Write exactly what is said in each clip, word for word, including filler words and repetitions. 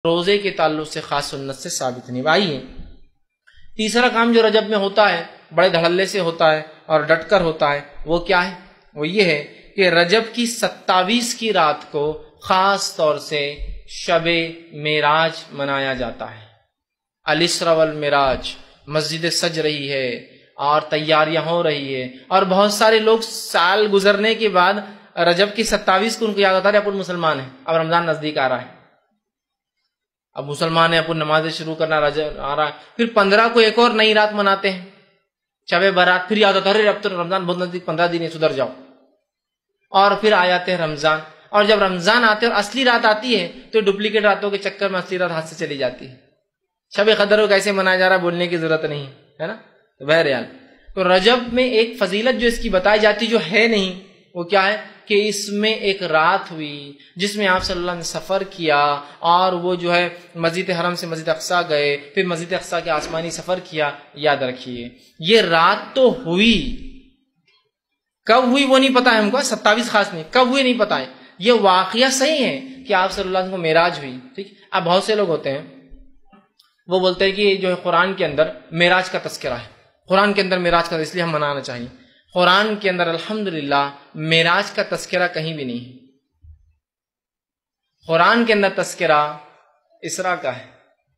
روزے کے تعلق سے خاص سنت سے ثابت نہیں۔ آئیے تیسرا کام جو رجب میں ہوتا ہے، بڑے دھڑلے سے ہوتا ہے اور ڈٹ کر ہوتا ہے، وہ کیا ہے؟ وہ یہ ہے کہ رجب کی ستاویس کی رات کو خاص طور سے شب معراج منایا جاتا ہے۔ الاسرا والمعراج، مسجد سج رہی ہے اور تیاریاں ہو رہی ہے، اور بہت سارے لوگ سال گزرنے کے بعد رجب کی ستاویس کو ان کو یاد آتا ہے اپن مسلمان ہیں، اب رمضان نزدیک آ رہا ہے، اب مسلمان ہیں، اپن نمازیں شروع کرنا رجب آ رہا ہے، پھر پندرہ کو ایک اور نئی رات مناتے ہیں شب برات، پھر یاد آتا ہے اب تو رمضان بہت نزدیک، پندرہ دن ہے، سدھر جاؤ، اور پھر آ جاتے ہیں رمضان، اور جب رمضان آتے اور اصلی رات آتی ہے تو ڈپلیکیٹ راتوں کے چکر میں اصلی رات ہاتھ سے چلی جاتی ہے۔ شب قدر کو کیسے منایا جا رہا ہے بولنے کی ضرورت نہیں ہے نا۔ تو بہرحال تو رجب میں ایک فضیلت جو اس کی بتائی جاتی جو ہے نہیں، وہ کیا ہے کہ اس میں ایک رات ہوئی جس میں آپ صلی اللہ علیہ وسلم نے سفر کیا، اور وہ جو ہے مسجد حرم سے مسجد اقصیٰ گئے، پھر مسجد اقصیٰ کے آسمانی سفر کیا۔ یاد رکھیے یہ رات تو ہوئی، کب ہوئی وہ نہیں پتا ہے ہم کو، ستاویس خاص نہیں، کب ہوئی نہیں پتا ہے، یہ واقعہ صحیح ہے کہ آپ صلی اللہ علیہ وسلم کو معراج ہوئی۔ ٹھیک، اب بہت سے لوگ ہوتے ہیں وہ بولتے ہیں کہ جو ہے قرآن کے اندر معراج کا تذکرہ ہے، قرآن کے اندر معراج کا، اس لیے ہم منانا چاہیے۔ قرآن کے اندر الحمدللہ معراج کا تذکرہ کہیں بھی نہیں ہے۔ قرآن کے اندر تذکرہ اسراء کا ہے،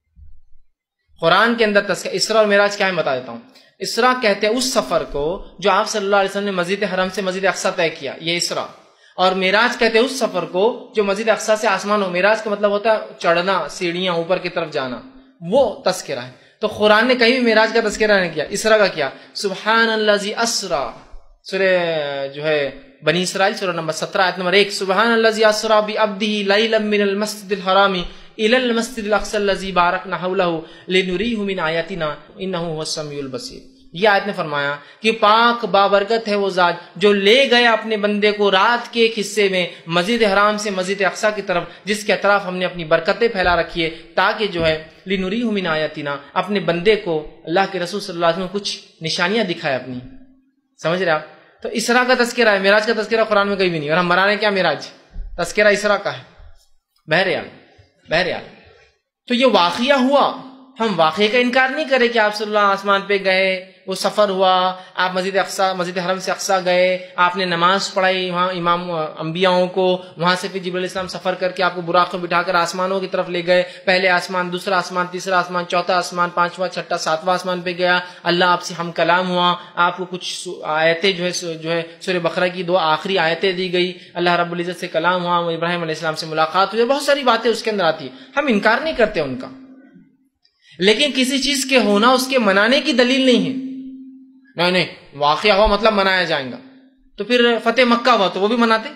قرآن کے اندر تذکرہ اسراء اور معراج کیا ہے بتا دیتا ہوں۔ اسراء کہتے ہیں اس سفر کو جو آپ صلی اللہ علیہ وسلم نے مسجد حرم سے مسجد اقصیٰ طے کیا، یہ اسراء، اور معراج کہتے ہیں اس سفر کو جو مسجد اقصیٰ سے آسمان ہو۔ معراج کا مطلب ہوتا ہے چڑھنا، سیڑھیاں اوپر کی طرف جانا، وہ تذکرہ ہے۔ تو قرآن نے کہیں بھی معراج کا تذکرہ نہیں کیا، اسراء کا کیا۔ سبحان الذی اسریٰ، سورہ جو ہے بنی اسرائیل سورہ نمبر سترہ آیت نمبر ایک، سبحان الذی اسریٰ بعبدہ لیلا من المسجد الحرام الی المسجد الاقصی الذی بارکنا حولہ لنریہ من آیاتنا انہ هو السمیع البصیر۔ یہ آیت نے فرمایا کہ پاک بابرکت ہے وہ ذات جو لے گیا اپنے بندے کو رات کے ایک حصے میں مسجد حرام سے مسجد اقصیٰ کی طرف، جس کے اطراف ہم نے اپنی برکتیں پھیلا رکھی ہے، تاکہ جو ہے لنریہ من آیاتنا، اپنے بندے کو اللہ کے رسول صلی اللہ علیہ وسلم کچھ نشانیاں دکھائے اپنی۔ سمجھ رہے آپ؟ تو اسراء کا تذکرہ ہے، معراج کا تذکرہ قرآن میں کہیں بھی نہیں، اور ہم منا رہے ہیں کیا معراج، تذکرہ اسراء کا ہے۔ بہرحال بہرحال تو یہ واقعہ ہوا، ہم واقعے کا انکار نہیں کریں کہ آپ صلی اللہ آسمان پہ گئے، وہ سفر ہوا، آپ مسجد اقصیٰ مسجد حرم سے اقصیٰ گئے، آپ نے نماز پڑھائی وہاں امام انبیاءوں کو، وہاں سے پھر جبرائیل علیہ السلام سفر کر کے آپ کو براق میں بٹھا کر آسمانوں کی طرف لے گئے، پہلے آسمان، دوسرا آسمان، تیسرا آسمان، چوتھا آسمان، پانچواں، چھٹا، ساتواں آسمان پہ گیا، اللہ آپ سے ہم کلام ہوا، آپ کو کچھ آیتیں جو ہے جو ہے سورہ بقرہ کی دو آخری آیتیں دی گئی، اللہ رب العزت سے کلام ہوا، ابراہیم علیہ السلام سے ملاقات ہوئی، بہت ساری باتیں اس کے اندر آتی ہیں، ہم انکار نہیں کرتے ان کا، لیکن کسی چیز کے ہونا اس کے منانے کی دلیل نہیں ہے۔ نہیں نہیں واقعہ ہوا مطلب منایا جائے گا، تو پھر فتح مکہ ہوا تو وہ بھی مناتے،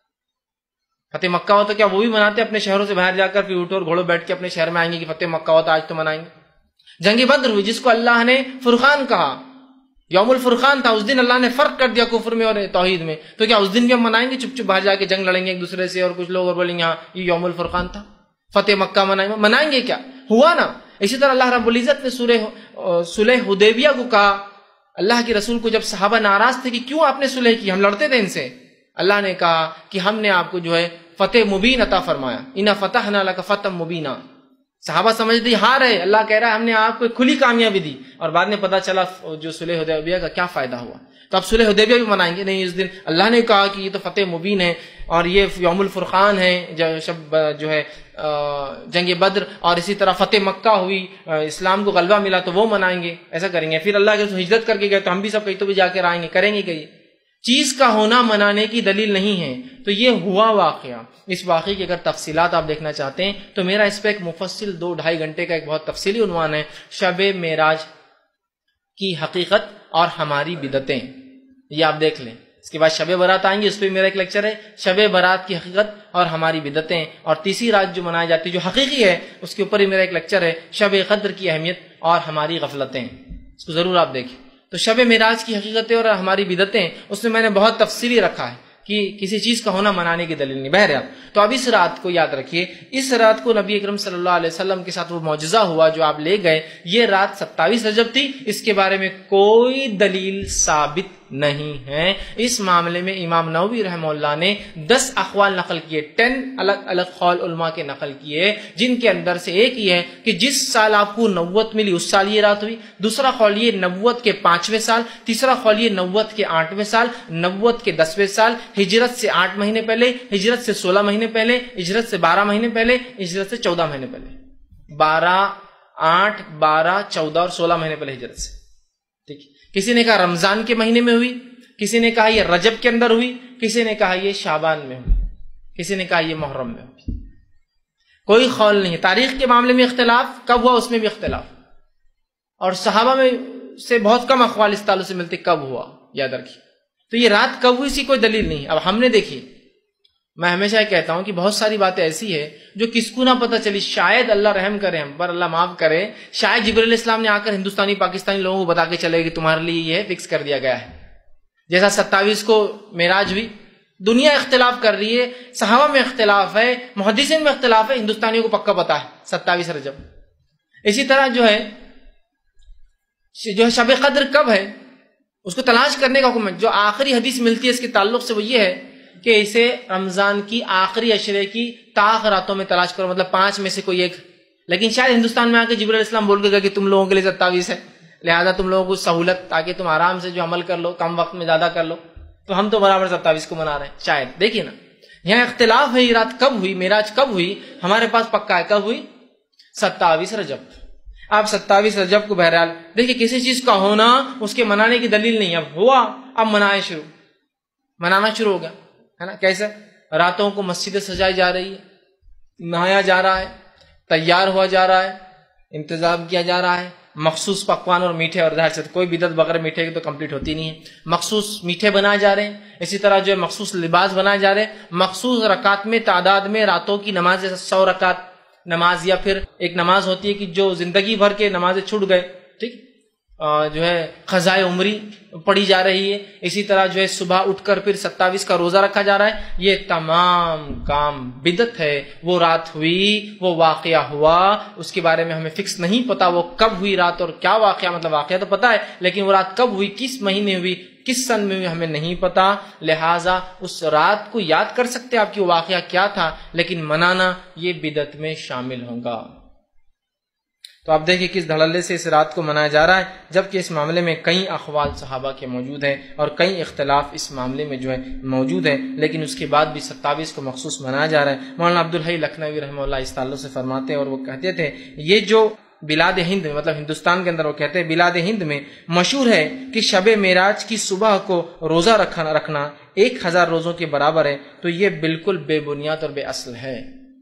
فتح مکہ ہوا تو کیا وہ بھی مناتے، اپنے شہروں سے باہر جا کر پھر اونٹ اور گھوڑوں بیٹھ کے اپنے شہر میں آئیں گے کہ فتح مکہ ہوا تو آج تو منائیں گے۔ جنگ بدر ہوئی جس کو اللہ نے فرقان کہا، یوم الفرقان تھا، اس دن اللہ نے فرق کر دیا کفر میں اور توحید میں، تو کیا اس دن بھی ہم منائیں گے، چپ چپ باہر جا کے جنگ لڑیں گے ایک دوسرے سے، اور کچھ لوگ اور بولیں گے ہاں یہ یوم الفرقان تھا، فتح مکہ منائیں گے، منائیں گے کیا، ہوا نا۔ اسی طرح اللہ رب العزت نے سورہ صلح حدیبیہ کو کہا، اللہ کے رسول کو جب صحابہ ناراض تھے کہ کیوں آپ نے صلح کی، ہم لڑتے تھے ان سے، اللہ نے کہا کہ ہم نے آپ کو جو ہے فتح مبین عطا فرمایا، انا فتحنا لک فتحا مبینا۔ صحابہ سمجھتے ہار ہے، اللہ کہہ رہا ہے ہم نے آپ کو کھلی کامیابی دی، اور بعد میں پتا چلا جو صلح حدیبیہ کا کیا فائدہ ہوا، تو اب صلح حدیبیہ بھی منائیں گے نہیں، اس دن اللہ نے کہا کہ یہ تو فتح مبین ہے، اور یہ یوم الفرقان ہے جو شب جو ہے جنگ بدر، اور اسی طرح فتح مکہ ہوئی، اسلام کو غلبہ ملا تو وہ منائیں گے، ایسا کریں گے۔ پھر اللہ کے ہجرت کر کے گئے تو ہم بھی سب کہیں تو بھی جا کے آئیں گے، کریں گے کہیں، چیز کا ہونا منانے کی دلیل نہیں ہے۔ تو یہ ہوا واقعہ، اس واقعے کی اگر تفصیلات آپ دیکھنا چاہتے ہیں تو میرا اس پہ ایک مفصل دو ڈھائی گھنٹے کا ایک بہت تفصیلی عنوان ہے، شب معراج کی حقیقت اور ہماری بدعتیں، یہ آپ دیکھ لیں۔ اس کے بعد شب برات آئیں گے، اس پہ میرا ایک لیکچر ہے شب برات کی حقیقت اور ہماری بدعتیں، اور تیسری رات جو منائی جاتی ہے جو حقیقی ہے اس کے اوپر ہی میرا ایک لیکچر ہے شب قدر کی اہمیت اور ہماری غفلتیں، اس کو ضرور آپ دیکھیں۔ تو شب معراج کی حقیقتیں اور ہماری بدعتیں اس میں میں نے بہت تفصیلی رکھا ہے کہ کسی چیز کا ہونا منانے کی دلیل نہیں۔ بہرحال تو اب اس رات کو یاد رکھیے، اس رات کو نبی اکرم صلی اللہ علیہ وسلم کے ساتھ وہ معجزہ ہوا جو آپ لے گئے، یہ رات ستائیس رجب تھی، اس کے بارے میں کوئی دلیل ثابت نہیں ہیں۔ اس معاملے میں امام نووی رحمہ اللہ نے دس اقوال نقل کیے، ٹین الگ الگ قول علماء کے نقل کیے، جن کے اندر سے ایک یہ ہے کہ جس سال آپ کو نبوت ملی اس سال یہ رات ہوئی، دوسرا قول یہ نبوت کے پانچویں سال، تیسرا قول یہ نبوت کے آٹھویں سال، نبوت کے دسویں سال، ہجرت سے آٹھ مہینے پہلے، ہجرت سے سولہ مہینے پہلے، ہجرت سے بارہ مہینے پہلے، ہجرت سے چودہ مہینے پہلے، بارہ آٹھ بارہ چودہ اور سولہ مہینے پہلے ہجرت سے، ٹھیک ہے۔ کسی نے کہا رمضان کے مہینے میں ہوئی، کسی نے کہا یہ رجب کے اندر ہوئی، کسی نے کہا یہ شعبان میں ہوئی، کسی نے کہا یہ محرم میں ہوئی، کوئی قول نہیں ہے۔ تاریخ کے معاملے میں اختلاف کب ہوا اس میں بھی اختلاف، اور صحابہ میں سے بہت کم اقوال اس تعلق سے ملتے کب ہوا، یاد رکھیے۔ تو یہ رات کب ہوئی اسی کوئی دلیل نہیں۔ اب ہم نے دیکھی، میں ہمیشہ یہ کہتا ہوں کہ بہت ساری باتیں ایسی ہے جو کس کو نہ پتہ چلی، شاید اللہ رحم کرے ہم پر، اللہ معاف کرے، شاید جبرائیل علیہ السلام نے آ کر ہندوستانی پاکستانی لوگوں کو بتا کے چلے کہ تمہارے لیے یہ فکس کر دیا گیا ہے۔ جیسا ستائیس کو معراج ہوئی، دنیا اختلاف کر رہی ہے، صحابہ میں اختلاف ہے، محدثین میں اختلاف ہے، ہندوستانیوں کو پکا پتا ہے ستائیس رجب۔ اسی طرح جو ہے جو ہے شب قدر کب ہے اس کو تلاش کرنے کا حکم ہے۔ جو آخری حدیث ملتی ہے اس کے تعلق سے وہ یہ ہے کہ اسے رمضان کی آخری عشرے کی تاخ راتوں میں تلاش کرو، مطلب پانچ میں سے کوئی ایک۔ لیکن شاید ہندوستان میں آ کے جبرائیل علیہ السلام بول کے گیا کہ تم لوگوں کے لیے ستائیس ہے، لہذا تم لوگوں کو سہولت تاکہ تم آرام سے جو عمل کر لو، کم وقت میں زیادہ کر لو، تو ہم تو برابر ستائیس کو منا رہے ہیں شاید۔ دیکھیے نا یہاں اختلاف ہے، یہ رات کب ہوئی، معراج کب ہوئی، ہمارے پاس پکا ہے کب ہوئی، ستائیس رجب۔ آپ ستائیس رجب کو بہرحال دیکھیے کسی چیز کا ہونا اس کے منانے کی دلیل نہیں، اب ہوا اب منائے شروع منانا شروع ہو گیا ہے نا۔ کیسے راتوں کو مسجدیں سجائی جا رہی ہے، نہایا جا رہا ہے، تیار ہوا جا رہا ہے، انتظام کیا جا رہا ہے، مخصوص پکوان اور میٹھے، اور ظاہر سے کوئی بدعت بغیر میٹھے کی تو کمپلیٹ ہوتی نہیں ہے، مخصوص میٹھے بنائے جا رہے ہیں، اسی طرح جو ہے مخصوص لباس بنائے جا رہے ہیں، مخصوص رکعت میں تعداد میں راتوں کی نماز، جیسے سو رکعت نماز، یا پھر ایک نماز ہوتی ہے کہ جو زندگی بھر کے نمازیں چھوٹ گئے، ٹھیک، جو ہے قضائے عمری پڑھی جا رہی ہے، اسی طرح جو ہے صبح اٹھ کر پھر ستائیس کا روزہ رکھا جا رہا ہے، یہ تمام کام بدعت ہے۔ وہ رات ہوئی، وہ واقعہ ہوا، اس کے بارے میں ہمیں فکس نہیں پتا وہ کب ہوئی رات اور کیا واقعہ، مطلب واقعہ تو پتا ہے لیکن وہ رات کب ہوئی، کس مہینے ہوئی، کس سن میں ہوئی، ہمیں نہیں پتا، لہٰذا اس رات کو یاد کر سکتے آپ کی وہ واقعہ کیا تھا، لیکن منانا یہ بدعت میں شامل ہوگا۔ تو آپ دیکھیں کس دھڑلے سے اس رات کو منایا جا رہا ہے، جبکہ اس معاملے میں کئی اقوال صحابہ کے موجود ہیں اور کئی اختلاف اس معاملے میں جو ہے موجود ہیں، لیکن اس کے بعد بھی ستائیس کو مخصوص منایا جا رہا ہے۔ مولانا عبدالحی لکھنوی رحمہ اللہ اس تعلق سے فرماتے ہیں اور وہ کہتے تھے یہ جو بلاد ہند میں، مطلب ہندوستان کے اندر، وہ کہتے ہیں بلاد ہند میں مشہور ہے کہ شب معراج کی صبح کو روزہ رکھنا رکھنا ایک ہزار روزوں کے برابر ہے، تو یہ بالکل بے بنیاد اور بے اصل ہے۔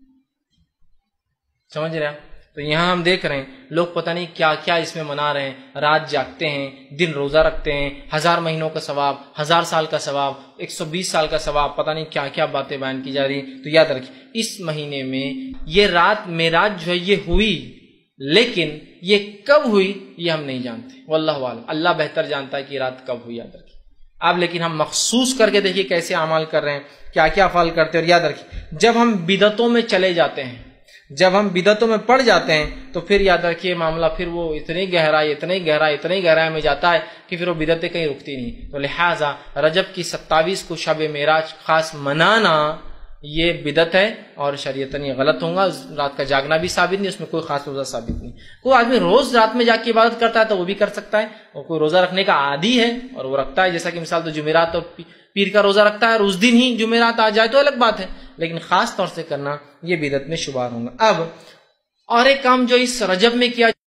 سمجھ رہے ہیں؟ تو یہاں ہم دیکھ رہے ہیں لوگ پتہ نہیں کیا کیا اس میں منا رہے ہیں، رات جاگتے ہیں، دن روزہ رکھتے ہیں، ہزار مہینوں کا ثواب، ہزار سال کا ثواب، ایک سو بیس سال کا ثواب، پتہ نہیں کیا کیا باتیں بیان کی جا رہی ہیں۔ تو یاد رکھیے اس مہینے میں یہ رات معراج جو ہے یہ ہوئی، لیکن یہ کب ہوئی یہ ہم نہیں جانتے، واللہ عالم، اللہ بہتر جانتا ہے کہ یہ رات کب ہوئی، یاد رکھیے آپ۔ لیکن ہم مخصوص کر کے دیکھیے کیسے اعمال کر رہے ہیں، کیا کیا افعال کرتے ہیں، اور یاد رکھیے جب ہم بدعتوں میں چلے جاتے ہیں، جب ہم بدعتوں میں پڑ جاتے ہیں تو پھر یاد رکھیے معاملہ پھر وہ اتنی گہرائی اتنی گہرائی اتنی گہرائی میں جاتا ہے کہ پھر وہ بدعتیں کہیں رکتی نہیں۔ تو لہٰذا رجب کی ستائیس کو شب معراج خاص منانا یہ بدعت ہے اور شریعتاً یہ غلط ہوگا۔ رات کا جاگنا بھی ثابت نہیں، اس میں کوئی خاص روزہ ثابت نہیں۔ کوئی آدمی روز رات میں جا کے عبادت کرتا ہے تو وہ بھی کر سکتا ہے، اور کوئی روزہ رکھنے کا عادی ہے اور وہ رکھتا ہے، جیسا کہ مثال تو جمعرات اور پیر کا روزہ رکھتا ہے اور اس دن ہی جمعرات آ جائے تو الگ بات ہے، لیکن خاص طور سے کرنا یہ بدعت میں شمار ہوگا۔ اب اور ایک کام جو اس رجب میں کیا